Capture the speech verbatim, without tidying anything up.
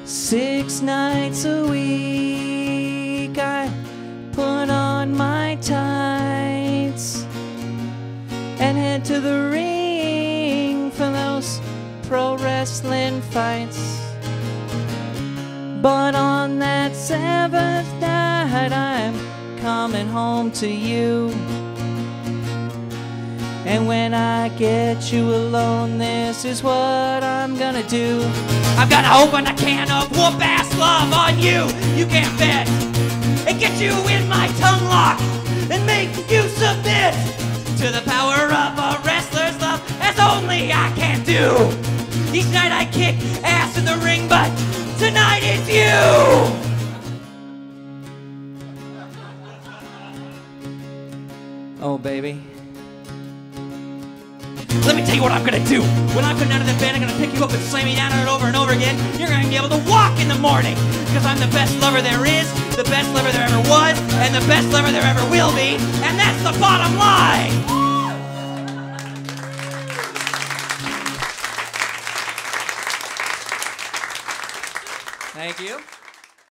Six nights a week I put on my tights and head to the ring for those pro wrestling fights. But on that seventh night I'm coming home to you. And when I get you alone, this is what I'm gonna do. I'm gonna open a can of whoop-ass love on you. You can't bet. And get you in my tongue lock and make you submit to the power of a wrestler's love as only I can do. Each night I kick ass in the ring, but tonight it's you. Oh, baby. Let me tell you what I'm gonna do. When I come down to the bed, I'm gonna pick you up and slam you down on it over and over again. You're gonna be able to walk in the morning. Because I'm the best lover there is, the best lover there ever was, and the best lover there ever will be. And that's the bottom line. Thank you.